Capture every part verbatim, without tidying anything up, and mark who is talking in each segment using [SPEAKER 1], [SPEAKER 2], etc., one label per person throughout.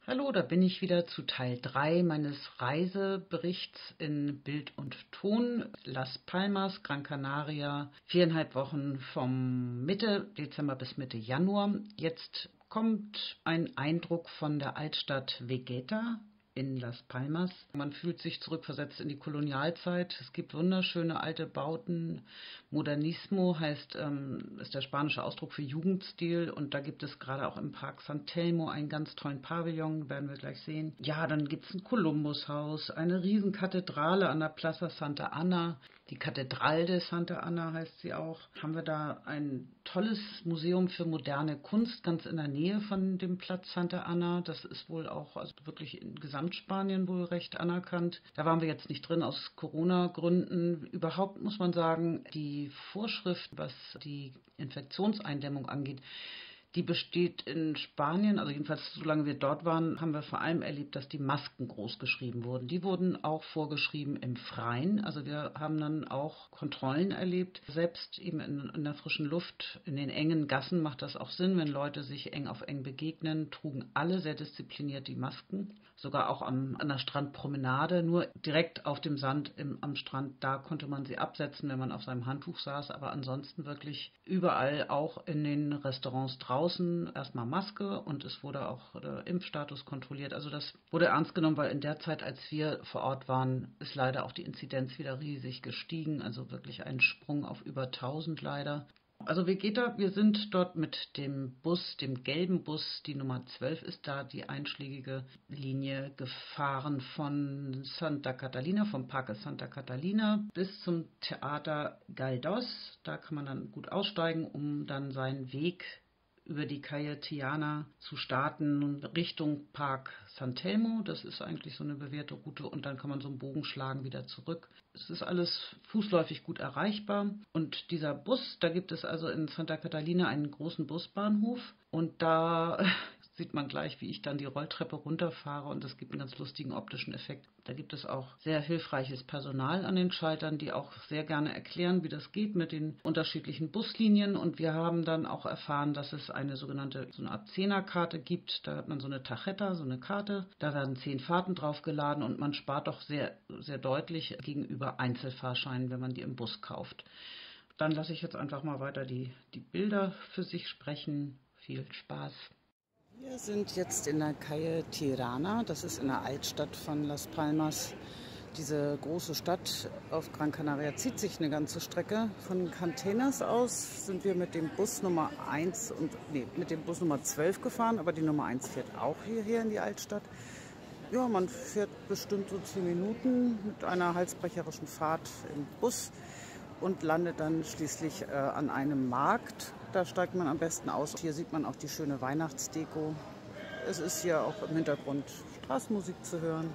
[SPEAKER 1] Hallo, da bin ich wieder zu Teil drei meines Reiseberichts in Bild und Ton. Las Palmas, Gran Canaria, viereinhalb Wochen vom Mitte Dezember bis Mitte Januar. Jetzt kommt ein Eindruck von der Altstadt Vegeta in Las Palmas. Man fühlt sich zurückversetzt in die Kolonialzeit. Es gibt wunderschöne alte Bauten. Modernismo heißt, ähm, ist der spanische Ausdruck für Jugendstil, und da gibt es gerade auch im Park San Telmo einen ganz tollen Pavillon, werden wir gleich sehen. Ja, dann gibt es ein Kolumbushaus, eine riesen Kathedrale an der Plaza Santa Ana. Die Kathedrale de Santa Ana heißt sie auch. Haben wir da ein tolles Museum für moderne Kunst ganz in der Nähe von dem Platz Santa Ana. Das ist wohl auch also wirklich in Gesamtspanien wohl recht anerkannt. Da waren wir jetzt nicht drin aus Corona-Gründen. Überhaupt muss man sagen, die Vorschrift, was die Infektionseindämmung angeht, die besteht in Spanien, also jedenfalls solange wir dort waren, haben wir vor allem erlebt, dass die Masken groß geschrieben wurden. Die wurden auch vorgeschrieben im Freien, also wir haben dann auch Kontrollen erlebt. Selbst eben in, in der frischen Luft, in den engen Gassen macht das auch Sinn, wenn Leute sich eng auf eng begegnen, trugen alle sehr diszipliniert die Masken. Sogar auch am, an der Strandpromenade, nur direkt auf dem Sand im, am Strand, da konnte man sie absetzen, wenn man auf seinem Handtuch saß, aber ansonsten wirklich überall, auch in den Restaurants draußen, erstmal Maske, und es wurde auch der Impfstatus kontrolliert. Also das wurde ernst genommen, weil in der Zeit, als wir vor Ort waren, ist leider auch die Inzidenz wieder riesig gestiegen, also wirklich ein Sprung auf über tausend leider. Also Vegeta, wir sind dort mit dem Bus, dem gelben Bus, die Nummer zwölf ist da die einschlägige Linie gefahren von Santa Catalina, vom Parque Santa Catalina bis zum Theater Galdós. Da kann man dann gut aussteigen, um dann seinen Weg über die Calle Tiana zu starten Richtung Park San Telmo. Das ist eigentlich so eine bewährte Route, und dann kann man so einen Bogen schlagen wieder zurück. Es ist alles fußläufig gut erreichbar, und dieser Bus, da gibt es also in Santa Catalina einen großen Busbahnhof, und da sieht man gleich, wie ich dann die Rolltreppe runterfahre, und es gibt einen ganz lustigen optischen Effekt. Da gibt es auch sehr hilfreiches Personal an den Schaltern, die auch sehr gerne erklären, wie das geht mit den unterschiedlichen Buslinien, und wir haben dann auch erfahren, dass es eine sogenannte, so eine Art Zehnerkarte gibt. Da hat man so eine Tarjeta, so eine Karte, da werden zehn Fahrten draufgeladen, und man spart doch sehr, sehr deutlich gegenüber Einzelfahrscheinen, wenn man die im Bus kauft. Dann lasse ich jetzt einfach mal weiter die, die Bilder für sich sprechen. Viel Spaß! Wir sind jetzt in der Calle Tirana, das ist in der Altstadt von Las Palmas. Diese große Stadt auf Gran Canaria zieht sich eine ganze Strecke. Von Cantenas aus sind wir mit dem Bus Nummer eins und nee, mit dem Bus Nummer zwölf gefahren, aber die Nummer eins fährt auch hierher in die Altstadt. Ja, man fährt bestimmt so zehn Minuten mit einer halsbrecherischen Fahrt im Bus und landet dann schließlich äh, an einem Markt. Da steigt man am besten aus. Hier sieht man auch die schöne Weihnachtsdeko. Es ist hier auch im Hintergrund Straßenmusik zu hören.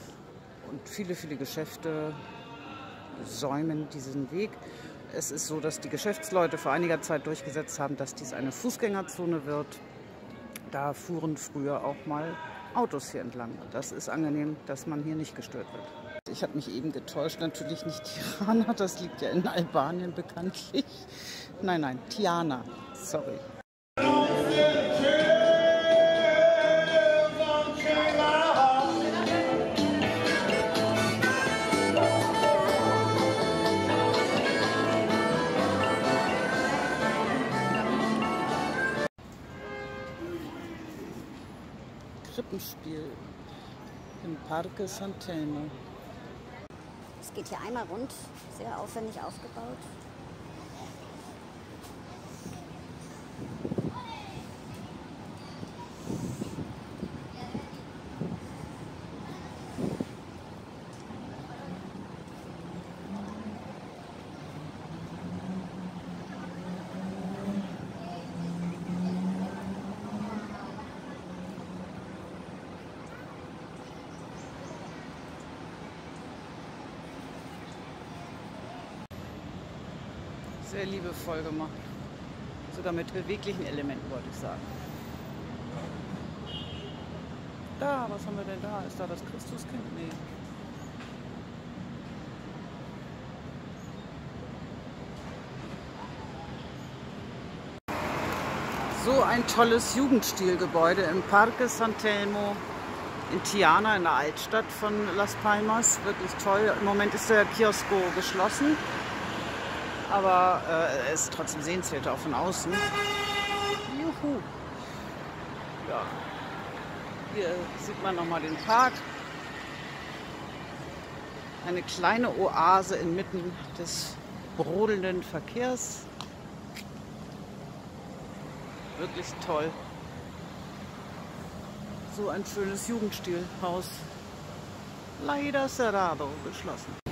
[SPEAKER 1] Und viele, viele Geschäfte säumen diesen Weg. Es ist so, dass die Geschäftsleute vor einiger Zeit durchgesetzt haben, dass dies eine Fußgängerzone wird. Da fuhren früher auch mal Autos hier entlang. Das ist angenehm, dass man hier nicht gestört wird. Ich habe mich eben getäuscht, natürlich nicht Tirana, das liegt ja in Albanien bekanntlich. Nein, nein, Tiana, sorry. Krippenspiel im Parque San Telmo.
[SPEAKER 2] Es geht hier einmal rund, sehr aufwendig aufgebaut.
[SPEAKER 1] Sehr liebevoll gemacht. Sogar mit beweglichen Elementen, wollte ich sagen. Da, was haben wir denn da? Ist da das Christuskind? Nee. So ein tolles Jugendstilgebäude im Parque San Telmo. in Tiana, in der Altstadt von Las Palmas. Wirklich toll. Im Moment ist der Kiosko geschlossen, aber äh, er ist trotzdem sehenswert, auch von außen. Juhu. Ja. Hier sieht man nochmal den Park. Eine kleine Oase inmitten des brodelnden Verkehrs. Wirklich toll. So ein schönes Jugendstilhaus. Leider cerrado, geschlossen.